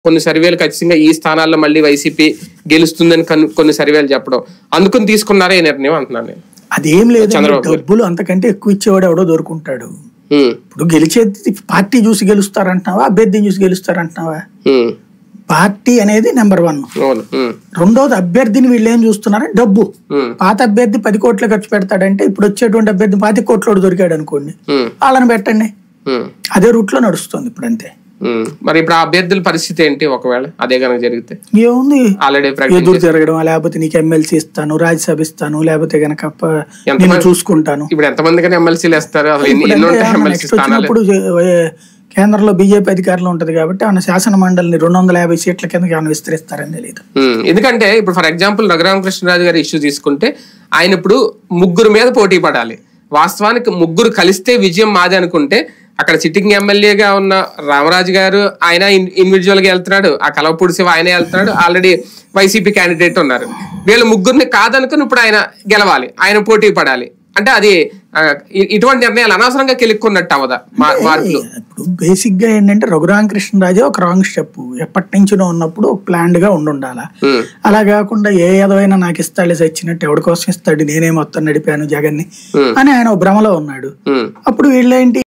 కొన్ని సర్వేలు ఖచ్చితంగా ఈ స్థానాల్లో మళ్ళీ వైసీపీ గెలుస్తుందని కొన్ని సర్వేలు చెప్పడం అందుకని తీసుకున్నారా ఈ నిర్ణయం అంటున్నాను నేను. అదేం లేదు, డబ్బులు అంతకంటే ఎక్కువ ఇచ్చేవాడు ఎవడో దొరుకుంటాడు. ఇప్పుడు గెలిచేది పార్టీ చూసి గెలుస్తారంటున్నావా, అభ్యర్థిని చూసి గెలుస్తారంటున్నావా? పార్టీ అనేది నెంబర్ 1. రెండోది అభ్యర్థిని వీళ్ళు ఏం చూస్తున్నారా, డబ్బు. పాత అభ్యర్థి 10 కోట్లు ఖర్చు పెడతాడంటే ఇప్పుడు వచ్చేటువంటి అభ్యర్థి 25 కోట్లు దొరికాడు అనుకోండి, వాళ్ళని పెట్టండి. అదే రూట్ లో నడుస్తుంది ఇప్పుడు, అంతే. మరి ఇప్పుడు ఆ అభ్యర్థుల పరిస్థితి ఏంటి ఒకవేళ అదే కనుక జరిగితే? ఏముంది, ఎదురు తిరగడం, లేకపోతే నీకు ఎమ్మెల్సీ ఇస్తాను, రాజ్యసభ ఇస్తాను, లేకపోతే గనక చూసుకుంటాను. ఇప్పుడు ఎంతమంది కానీ ఎమ్మెల్సీలు ఇస్తారు? వచ్చినప్పుడు కేంద్రంలో బీజేపీ అధికారంలో ఉంటది కాబట్టి ఆయన శాసన మండలిని 250 సీట్ల కింద ఏమైనా విస్తరిస్తారని తెలియదు. ఎందుకంటే ఇప్పుడు ఫర్ ఎగ్జాంపుల్ రఘురామకృష్ణరాజు గారి ఇష్యూ తీసుకుంటే ఆయన ఇప్పుడు 3 మీద పోటీ పడాలి. వాస్తవానికి 3 కలిస్తే విజయం మాది అనుకుంటే అక్కడ సిట్టింగ్ ఎమ్మెల్యేగా ఉన్న రామరాజు గారు ఆయన ఇండివిజువల్ గా వెళ్తున్నాడు, ఆ కలవపూడి శివ ఆయన వెళ్తున్నాడు, ఆల్రెడీ వైసీపీ క్యాండిడేట్ ఉన్నారు. వీళ్ళు 3 కాదనుకుని ఇప్పుడు ఆయన గెలవాలి, ఆయన పోటీ పడాలి అంటే అది ఇటువంటి నిర్ణయాలు అనవసరంగా కెలుక్కున్నట్టు అవదా మార్పులు? ఇప్పుడు బేసిక్ గా ఏంటంటే రఘురామకృష్ణరాజే ఒక రాంగ్ స్టెప్ ఎప్పటి నుంచినో ఉన్నప్పుడు ప్లాన్డ్ గా ఉండాలా. అలా కాకుండా ఏ ఏదైనా నాకు ఇస్తాడు వచ్చినట్టు ఎవరి కోసం ఇస్తాడు, నేనే మొత్తం నడిపాను జగన్ని అని ఆయన భ్రమలో ఉన్నాడు. అప్పుడు వీళ్ళేంటి